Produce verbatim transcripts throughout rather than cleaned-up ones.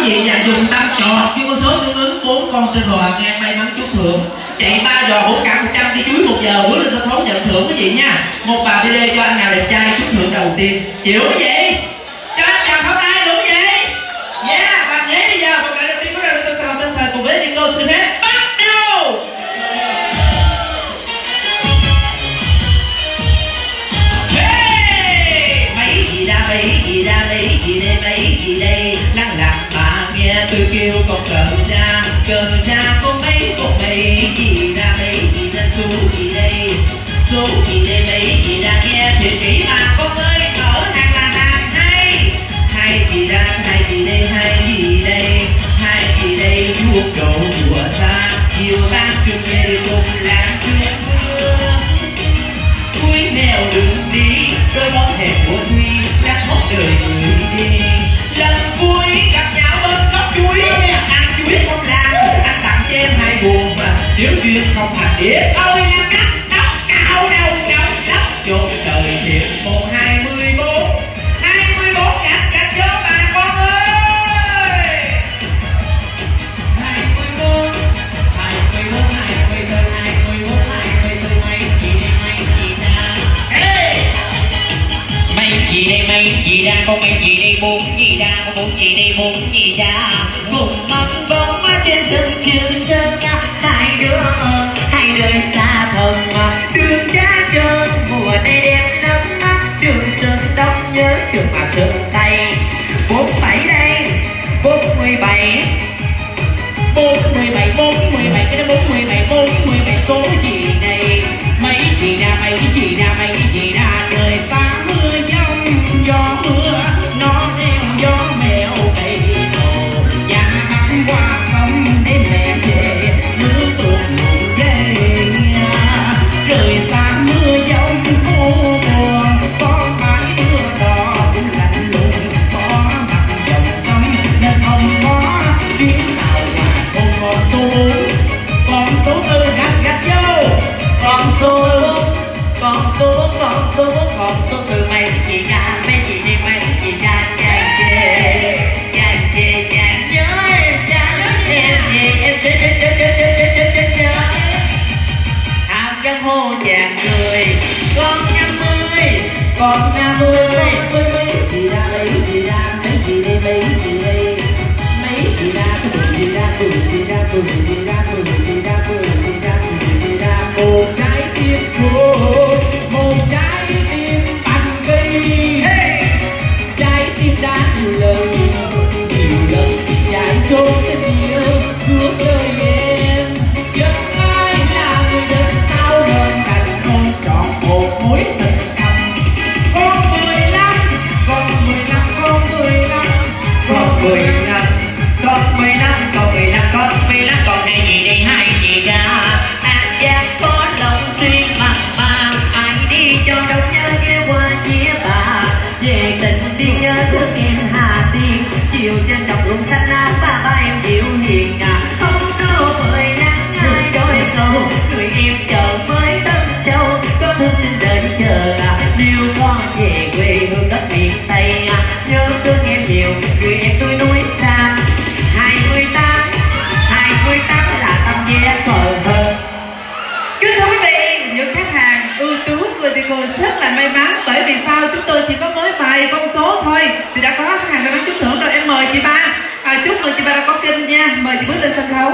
vị dành dùng tâm trọt với con số tương ứng bốn con trên hòa ngang may mắn trúng thưởng. Chạy ba giò bốn cả một trăm cây chuối một giờ bước lên sân khấu nhận thưởng quý vị nha. Một bà bê đê cho anh nào đẹp trai trúng thưởng đầu tiên. Chịu quý vị? Cho anh chào pháo tay luôn quý vị. Yeah, và nhé bây giờ một đại đầu tiên của đời tôi sao tinh thần cùng với Nico xin phép bắt đầu. Hey, mấy gì ra mấy gì ra mấy gì đây mấy gì đây lăng lạc bà nghe tôi kêu con cờ ra cờ ra có mấy con mấy gì ra mấy gì ra số gì đây số gì đây mấy gì ra nghe thì kỹ mà con ơi ở hàng là hàng hay hai gì ra hai gì đây hai gì đây hai gì đây chuột độ chùa xa chiều ban trường về cùng làm chuyện mưa cuối mèo đừng đi đôi bóng hẹp của Thuy đã khóc đời người đi lần cuối gặp nhau bên góc chuối ăn chuối không làm anh tặng cho em hai buồn mà nếu duyên không thành đĩa ôi là cắt tóc cạo đầu đầu lấp chôn trời thiệt một hai mươi bốn hai mươi bốn cắt cắt cho bà con ơi hai mươi bốn hai mươi bốn hai mươi bốn hai mươi bốn hai mươi bốn hai gì đây mấy gì ra mấy gì đây mấy gì ra con mấy gì đây bốn gì ra con bốn gì đây bốn gì ra cùng mắt bóng qua trên sân trường sơn ca hai đứa hai đời xa thầm mà đường đá trơn mùa này đẹp lắm trường sơn đông nhớ trường mà sơn tây bốn bảy đây bốn mươi bảy bốn mươi bảy bốn mươi bảy cái đó bốn mươi bảy bốn mươi bảy số gì đây mấy gì ra mấy gì ra mấy gì ra trời xa mưa giông gió mưa nó theo gió mèo cây đồ dàn bắn qua sông để mẹ về nước tuột ngủ về trời xa mưa giông cô buồn có phải mưa đỏ cũng lạnh lùng có mặt dòng sông nên không có chuyến nào mà không còn số còn số tư gắt gắt vô còn số còn số còn số còn số từ mấy gì ra mấy gì đi mấy gì ra chàng chê chàng chê chàng nhớ chàng em gì em chê chê chê chê chê chê chê chê ham căn hô chàng cười con năm mươi con năm mươi mấy mấy gì ra mấy gì ra mấy gì đây mấy gì đây mấy gì ra cười gì ra cười gì ra cười gì ra cười gì ra cười gì ra cười gì ra một trái tim của một trái tim bằng cây hey! Trái tim đã nhiều lần nhiều lần chạy trốn tình yêu suốt đời em chẳng ai là người đến tao đơn thành không chọn một mối tình cầm con mười lăm con mười lăm con mười lăm con mười lăm con mười lăm con mười lăm con mười lăm con này gì đây hai gì ra anh giác có lòng suy mặt mà ai đi cho đâu nhớ ghé qua chia bà về tình đi nhớ thương em Hà Tiên chiều trên đồng ruộng xanh áo ba ba em dịu hiền à không có mời nắng ai đôi câu người em chờ mới Tân Châu có thương xin đợi chờ à nếu có về quê hương đất miền Tây à nhớ thương em nhiều người em tôi núi xa hai mươi tám hai mươi tám là tâm vé cờ hơn. Kính thưa quý vị, những khách hàng ưu tú của Tico rất là may mắn bởi vì sao chúng tôi chỉ có mới vài con số thôi thì đã có khách hàng may mắn trúng thưởng rồi. Em mời chị ba à, chúc mừng chị ba đã có kinh nha, mời chị bước lên sân khấu.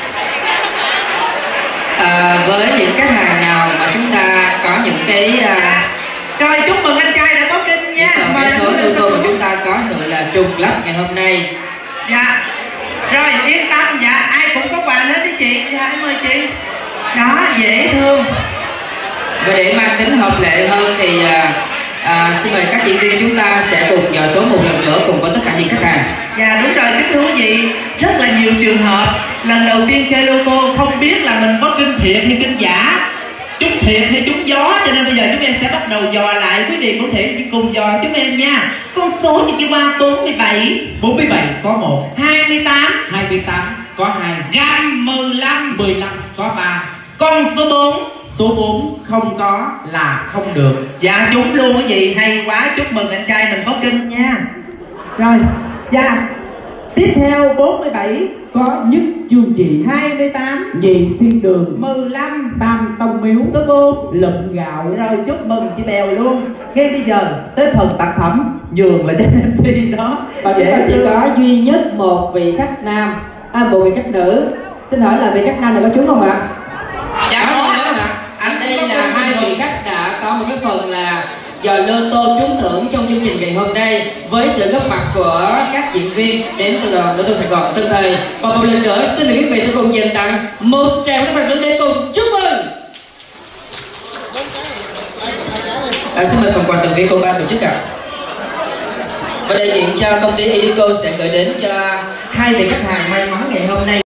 À, với những khách hàng nào mà chúng ta có những cái à... rồi chúc mừng anh trai đã có kinh nha, mời số đưa cô mà chúng ta có sự là trùng lắp ngày hôm nay. Dạ rồi yên tâm, dạ ai cũng có quà hết đấy chị. Dạ em mời chị. Đó dễ thương. Và để mang tính hợp lệ hơn thì à, à, xin mời các diễn viên chúng ta sẽ cùng dò số một lần nữa cùng với tất cả những khách hàng. Dạ đúng rồi, kính thưa quý vị, rất là nhiều trường hợp lần đầu tiên chơi lô tô không biết là mình có kinh thiệt hay kinh giả, trúng thiệt hay trúng gió, cho nên bây giờ chúng em sẽ bắt đầu dò lại. Quý vị có thể cùng dò chúng em nha. Con số như kia qua bốn mươi bảy bốn mươi bảy có một, hai mươi tám hai mươi tám có hai, gam mười lăm mười lăm có ba, con số bốn số bốn không có là không được. Dạ trúng luôn quý vị, hay quá, chúc mừng anh trai mình có kinh nha. Rồi dạ Tiếp theo bốn mươi bảy Có nhất chương chị. hai mươi tám Nhị thiên đường. mười lăm Tam tông miếu. số bốn Lụm gạo. Rồi chúc mừng chị Bèo luôn. Ngay bây giờ tới phần tác phẩm nhường lại cho em xê đó. Và chúng ta chỉ có duy nhất một vị khách nam, à, một vị khách nữ. Xin hỏi là vị khách nam này có trúng không ạ? Dạ có ạ. Anh đây là hai vị khách đã có một cái phần là giò lô tô trúng thưởng trong chương trình ngày hôm nay với sự góp mặt của các diễn viên đến từ đoàn Lô tô Sài Gòn Tân Thời. Và một lần nữa xin mời quý vị sẽ cùng dành tặng một tràng các thật lớn để cùng chúc mừng. À, xin mời phần quà từ phía công ban tổ chức ạ. Và đại diện cho công ty Edico sẽ gửi đến cho hai vị khách hàng may mắn ngày hôm nay.